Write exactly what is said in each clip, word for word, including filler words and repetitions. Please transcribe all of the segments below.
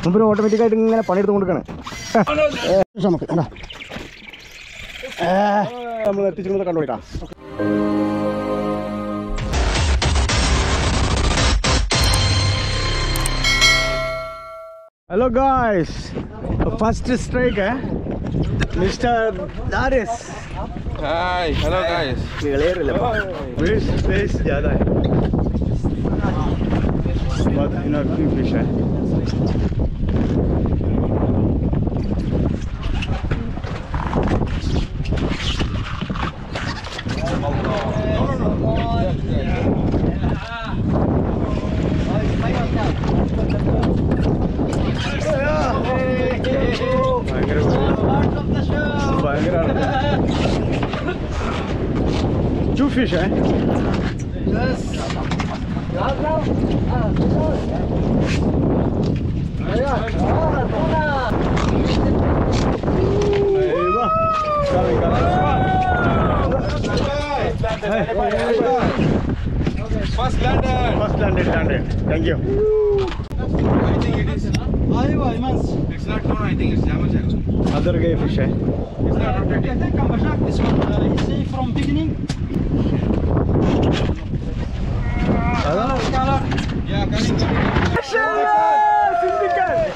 മുമ്പ് ഓട്ടോമാറ്റിക്കായിട്ട് ഇങ്ങനെ പണിയെടുത്ത് കൊടുക്കണം. നമുക്ക് നമ്മൾ എത്തിച്ചിരുന്നത് കണ്ടുപോയിട്ടാ. Hello guys, first strike eh? Mister Darius. Hi, hello guys. Clear le ba? Fish fish ज़्यादा है. बहुत इनर्जी fish है. Two fish, eh? Yes. First landed. First landed, landed. Thank you. I think it is. It's not known. I think it's Jamajang. Other gay fish, eh? It's not rotating. This one, uh, you see from beginning. Hello? Yeah, coming. Syndicate!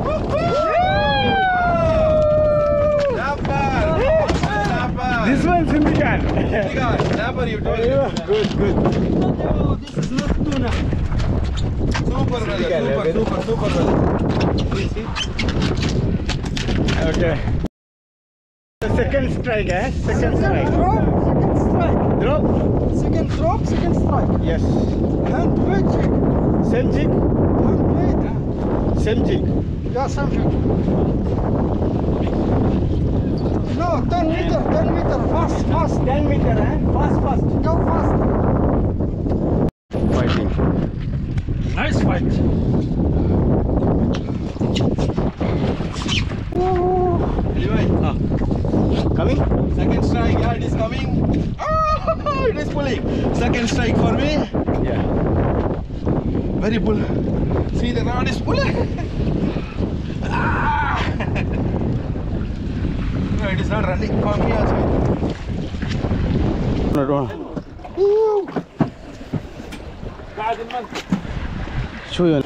Snapper. Snapper. This one syndicate. Snapper, you told me. Good, good. Oh, this is not tuna. Super brother. Super, super, super brother. Okay. The second strike, eh? Second strike. Drop, second strike. Drop? Second drop, second strike. Yes. Hand weight jig. Same jig? Hand weight. Same jig. Yeah, same jig. No, ten meter, ten meter. Fast, fast. ten meter, eh? Fast, fast. Go fast. Fighting. Nice fight. Anyway, Ah. Coming? second strike. Yeah, it is coming. Oh, it is pulling. Second strike for me. Yeah. Very pull. See, the rod is pulling. Ah! No, it is not running for me also. No, no. Show you.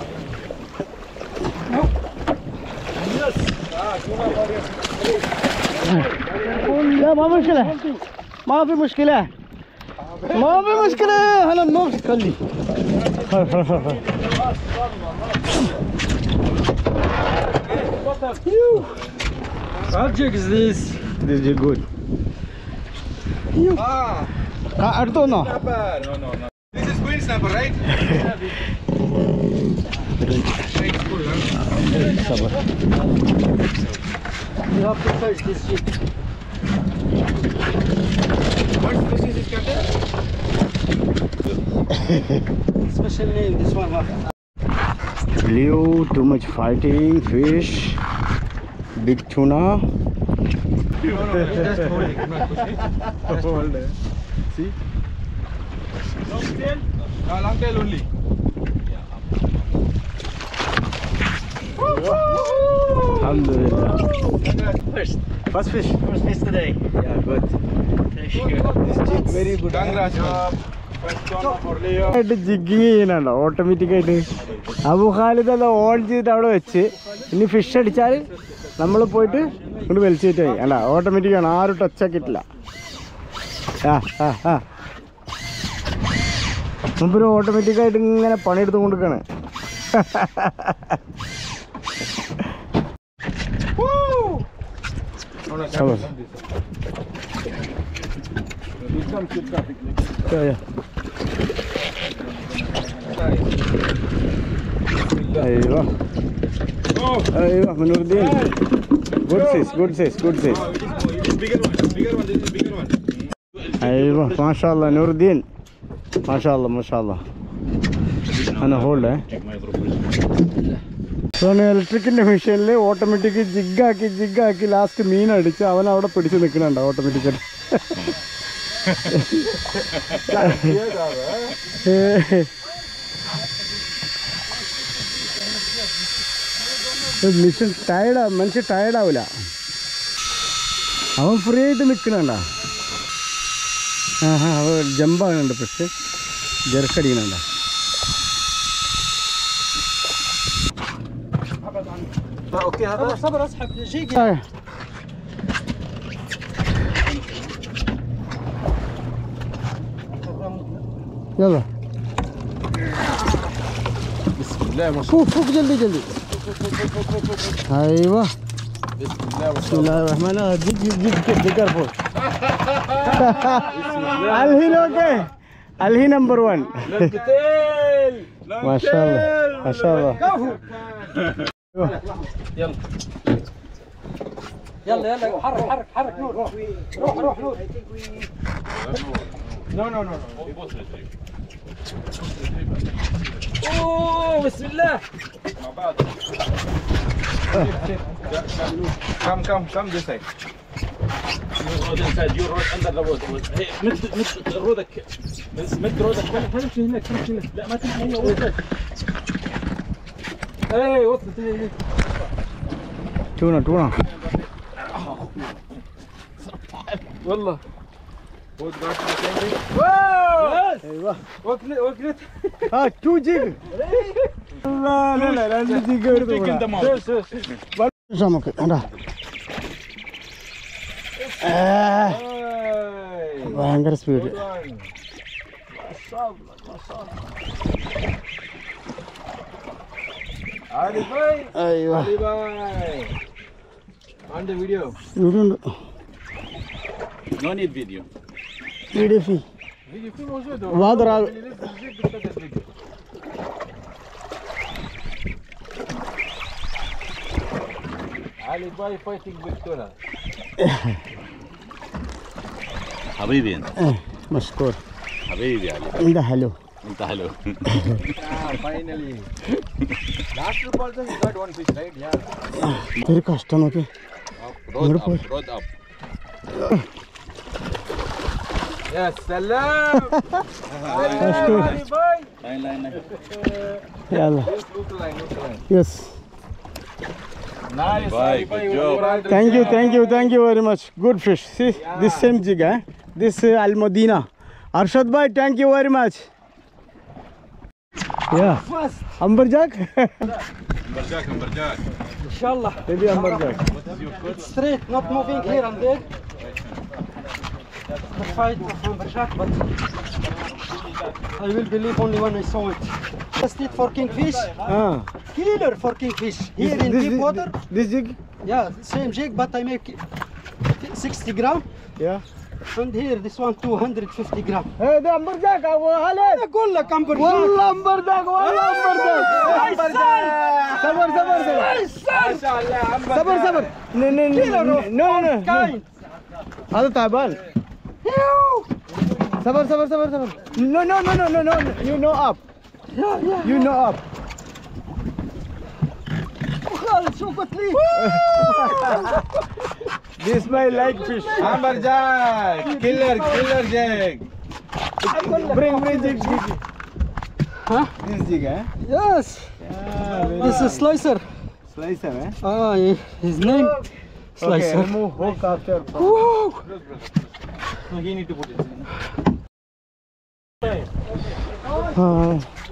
لا ما مشكلة ما في مشكلة ما في مشكلة أنا ما خلي What jig is this? This is good. Ah, അടുത്ത് വന്നോ snapper. No, no, no. This is queen snapper, right? Right, full, huh? സബർ You have to touch this jig. What species is captain? Special name, this one. Huh? Blue, too much fighting, fish, big tuna. No, no, just hold it. Not pushing. Hold it. See? Long tail? Uh, long tail only. Alhamdulillah. First, First fish. first fish today. Yeah, good. Fish good. This jig very good. Congrats, man. First one for Leo. ആയിട്ട് jigging ചെയ്യാനുണ്ടോ ഓട്ടോമാറ്റിക്കായിട്ട് Abu Khalid അത് on ചെയ്തിട്ട് അവിടെ വെച്ച് ഇനി fish അടിച്ചാൽ നമ്മൾ പോയിട്ട് കൊണ്ട് വലിച്ചിട്ട് പോയി അല്ല ഓട്ടോമാറ്റിക്കാണ് ആരും ടച്ച് ആക്കിയിട്ടില്ല ആ ആ ആ മുമ്പൊരു ഓട്ടോമാറ്റിക്കായിട്ട് ഇങ്ങനെ പണിയെടുത്ത് കൊടുക്കാണ് ايوه ايوه من نوردين good size good size good size Bigger one, bigger one, this is bigger one. ايوه ما شاء الله نور الدين ما شاء الله ما شاء الله انا هولد Sony ഇലക്ട്രിക്കിൻ്റെ മെഷീനിൽ ഓട്ടോമാറ്റിക് ജിഗ്ഗാക്കി ജിഗ്ഗാക്കി ലാസ്റ്റ് മീൻ അടിച്ച് അവൻ അവിടെ പിടിച്ച് നിൽക്കണുണ്ടോ ഓട്ടോമാറ്റിക്കലി മിഷൻ ടയർഡാ മനുഷ്യൻ ടയർഡാവില്ല. അവൻ ഫ്രീ ആയിട്ട് നിൽക്കണണ്ട. ആ ഹാ അവൻ ജമ്പാകുന്നുണ്ട് പക്ഷെ ജെർക്കടിക്കുന്നുണ്ട. اوكي هذا صبر اسحب جيك. يلا بسم الله ما شاء فوق فوق جلدي جلدي. ايوه بسم الله ما بسم شاء الله. الله الرحمن الرحيم. جيب جيب جيب كيف ذكر فوق. الهي اوكي الهي نمبر واحد. ما شاء الله ما شاء الله. يلا يلا يلا حرك حرك حرك نور روح روح روح نور. نو نو نو اوه بسم الله. مع بعض. Come come come this side. road inside your road under the road. هي مد مد رودك مد رودك تمشي هناك تمشي هناك. لا ما تمشي هنا وصلت. اي وصلت هي. تونة تونة. والله ايوه وكلت وكلت. ها تو جيج. لا لا لا لا جيج എടുത്തു. നമുക്ക് കണ്ടാ ഭയങ്കര സ്പീഡ്. علي باي അയ്യോ علي باي. عندي فيديو. ഇവിടുണ്ട് No need video. വീഡിയോ ഫീ فيديو في موجود. വാദറ علي باي فايتنج بالتونة. حبيبي انت مشكور. حبيبي علي انت حلو. انت حلو. Ah, finally. Last trip also you got one fish, right? Yeah. ഇതൊരു കഷ്ടം നോക്കി. Road up, road up. يا سلام. مشكور. علي باي. Line line line. يلا Look line, look line. يس. Nice. Bye, Ali good bhai, job. you are Thank you, thank you, thank you very much. Good fish. See, this same jig, eh? This uh, Al Modina. Arshad bhai, thank you very much. Yeah. Amberjack? Amberjack, Amberjack. ان شاء الله. Maybe Amberjack. It's straight, not moving here and there. The fight of Amberjack, but I will believe only when I saw it. Test it for kingfish. Ah. Killer for kingfish. Here in this, deep this, water. This jig? Yeah, same jig, but I make sixty gram. Yeah. And here, this one two hundred fifty gram. Hey, the Amberjack. Halal. أقول لك Amberjack. والله Amberjack. والله Amberjack. صبر صبر صبر. ما شاء الله Amberjack. صبر صبر. No no no no no. Kind. هذا تعبان. صبر صبر صبر صبر. No no no no no no. You know up. Yeah, yeah. You know up. خالد شو قلت لي؟ This my like fish. Amberjack. Killer, killer Jack. Bring bring jig jig. Huh? This jig, eh? Yes. Yeah, This is Slicer. slicer, eh? Ah, his name Okay, Slicer. remove hook after. Woo! No, he need to put it. Ah.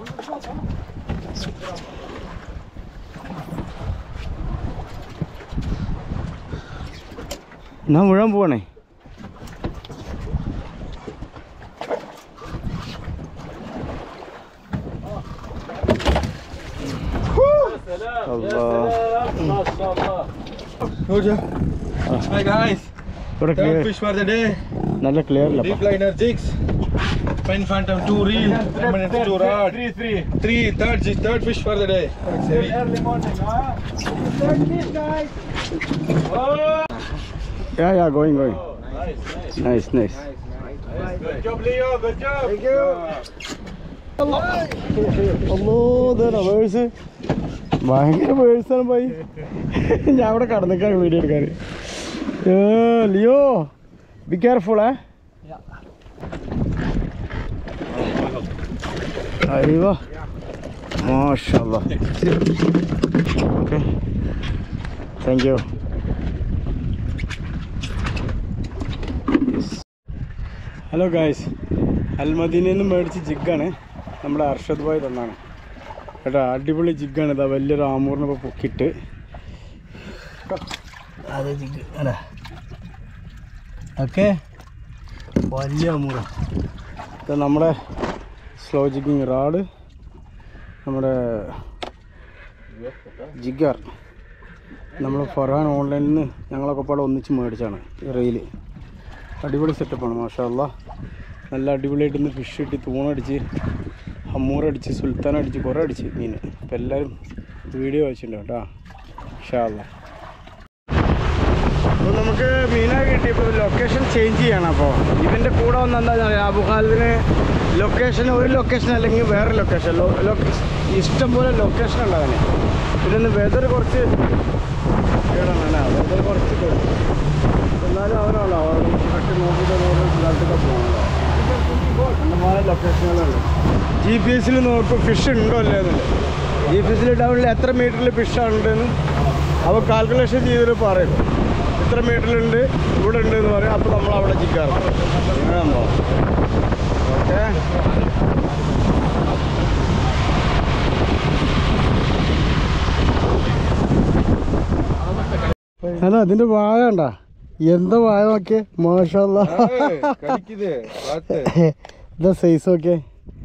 ഞാൻ മുഴുവൻ പോണേ. ما شاء الله. Hi guys. ഇവിടെ Third clear fish for the day. നല്ല clear ഇല്ല. Deep liner jigs. Pen Phantom two reel. Permanent two rod. Three, three. Three, third jig, third fish for the day. Early morning, huh? Yeah yeah going going. Nice, nice. Nice nice. Good job, Leo. Good job. Thank you. അല്ലോ ഇതാ verse ഭയങ്കര വേഴ്സാണ് പോയി. ഞാൻ അവിടെ കടന്നിക്കാണ് video എടുക്കാൻ. Leo be careful ഏ. അയ്യോ മാഷാ അല്ലാ. Okay thank you. Hello guys, അൽമദീനയിൽ നിന്ന് മേടിച്ച ജിഗാണ്. നമ്മുടെ അർഷദ് ഭായ് തന്നാണ് കേട്ടോ. അടിപൊളി ജിഗാണ്. ഇതാ വലിയൊരു ആമൂറിനൊക്കെ പൊക്കിയിട്ട് അതെ ജിഗ് അല്ലേ. ഓക്കെ, വലിയ ആമൂറ്. ഇത് നമ്മുടെ സ്ലോ ജിഗിങ് റാഡ്, നമ്മുടെ ജിഗർ. നമ്മൾ ഫർഹാൻ ഓൺലൈനിൽ നിന്ന് ഞങ്ങളൊക്കെ പാടെ ഒന്നിച്ച് മേടിച്ചാണ് ഈ റെയിൽ. അടിപൊളി സെറ്റപ്പാണ് മാഷാ അല്ലാ. നല്ല അടിപൊളിയായിട്ട് ഇന്ന് ഫിഷ് കിട്ടി, തൂണടിച്ച്, ഹമ്മൂറടിച്ച്, സുൽത്താൻ അടിച്ച്, കുറേ അടിച്ച് മീൻ. അപ്പോൾ എല്ലാവരും വീഡിയോ വെച്ചിട്ടുണ്ട് കേട്ടോ മാഷാ അല്ലാ. അപ്പോൾ നമുക്ക് മീനൊക്കെ കിട്ടിയപ്പോൾ ലൊക്കേഷൻ ചേഞ്ച് ചെയ്യണം. അപ്പോൾ ഇതിൻ്റെ കൂടെ വന്ന് എന്താ പറയുക, അബുഖാലിദിന് ലൊക്കേഷൻ ഒരു ലൊക്കേഷൻ അല്ലെങ്കിൽ വേറെ ലൊക്കേഷൻ ലൊക്കേഷൻ ഇഷ്ടം പോലെ ലൊക്കേഷൻ ഉണ്ട് അവന്. പിന്നെ ഒന്ന് വെതർ കുറച്ച് കേടാണ്, വെതർ കുറച്ച് കേടും. എന്നാലും അവനാണല്ലോ കറക്റ്റ് നോക്കിയിട്ട് ഓരോ സ്ഥലത്തൊക്കെ പോകണല്ലോ. അന്നമാരെ ലൊക്കേഷനുകളുണ്ട്. ജി പി എസിൽ നോക്കും ഫിഷ് ഉണ്ടോ അല്ലേ എന്നുള്ളത്. ജി പി എസിൽ ഡൗണിൽ എത്ര മീറ്ററിൽ ഫിഷാണെന്ന് അവ കാൽക്കുലേഷൻ ചെയ്തിട്ട് പറയും. ഇത്ര മീറ്ററിലുണ്ട്, ഇവിടെ ഉണ്ട് എന്ന് പറയും. അപ്പോൾ നമ്മൾ അവിടെ ചിക്കാറുണ്ട്. അങ്ങനെ സംഭവം. ഓക്കെ, അല്ല അതിൻ്റെ വാഴ ഉണ്ടാ, എന്താ വാഴ നോക്കിയേ മാഷാ അല്ലാ. ഇതാ സൈസ് നോക്കിയേ,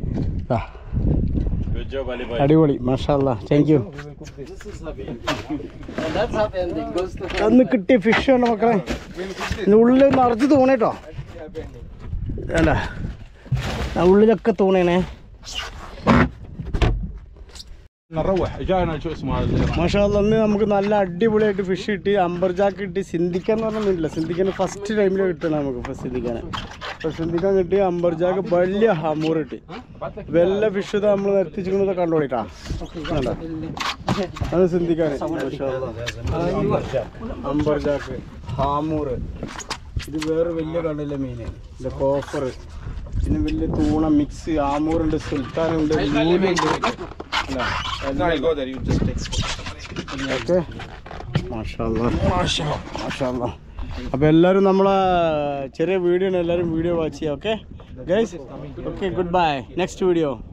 അടിപൊളി മാഷാ അല്ലാ. Thank you. അന്ന് കിട്ടിയ ഫിഷ് ഉണ്ട് മക്കളെ. ഇതിൻ്റെ ഉള്ളിൽ നിറച്ച് തൂണേട്ടോ, അല്ല ഉള്ളിലൊക്കെ തൂണേണേ. മാഷാ അല്ലാ, അന്ന് നമുക്ക് നല്ല അടിപൊളിയായിട്ട് ഫിഷ് കിട്ടി. അമ്പർജാക്ക് കിട്ടി. സിന്ധിക്കാൻ എന്ന് പറഞ്ഞാൽ മീനില്ല, സിന്ധിക്കാൻ ഫസ്റ്റ് ടൈമിൽ കിട്ടണം നമുക്ക്. ഇപ്പോൾ സിന്ധിക്കാൻ ഇപ്പോൾ സിന്ധിക്കാൻ കിട്ടി. അമ്പർജാക്ക് വലിയ ഹമ്മൂർ കിട്ടി. വെല്ല ഫിഷ് ഇതാ നമ്മൾ നിർത്തിച്ചിരിക്കുന്നത് കണ്ടോളിട്ടാ. അത് സിന്ധിക്കാൻ അമ്പർജാക്ക്, ഹാമൂർ. ഇത് വേറെ വലിയ കണ്ടില്ല മീൻ. ഇത് കോപ്പർ, പിന്നെ വലിയ തൂണ മിക്സ്, ആമൂറുണ്ട്, സുൽത്താനുണ്ട്, നൂലുണ്ട്. ഓക്കെ, മാഷാ അല്ലാ മാഷാ അല്ലാ. അപ്പോൾ എല്ലാവരും നമ്മളെ ചെറിയ വീഡിയോ ആണ്, എല്ലാവരും വീഡിയോ വാച്ച് ചെയ്യുക. Okay guys, okay, good bye. Next video.